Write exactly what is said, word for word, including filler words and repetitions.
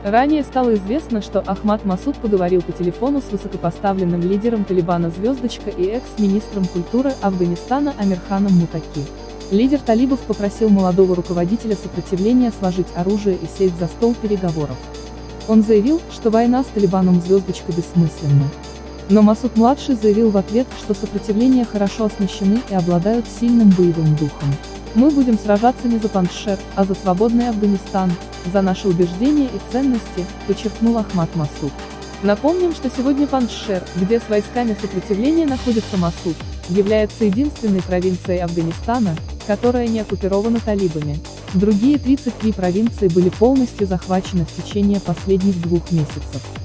Ранее стало известно, что Ахмад Масуд поговорил по телефону с высокопоставленным лидером Талибана «Звездочка» и экс-министром культуры Афганистана Амирханом Мутаки. Лидер талибов попросил молодого руководителя сопротивления сложить оружие и сесть за стол переговоров. Он заявил, что война с Талибаном «Звездочка» бессмысленна. Но Масуд-младший заявил в ответ, что сопротивления хорошо оснащены и обладают сильным боевым духом. «Мы будем сражаться не за Панджшер, а за свободный Афганистан, за наши убеждения и ценности», подчеркнул Ахмад Масуд. Напомним, что сегодня Панджшер, где с войсками сопротивления находится Масуд, является единственной провинцией Афганистана, которая не оккупирована талибами. Другие тридцать три провинции были полностью захвачены в течение последних двух месяцев.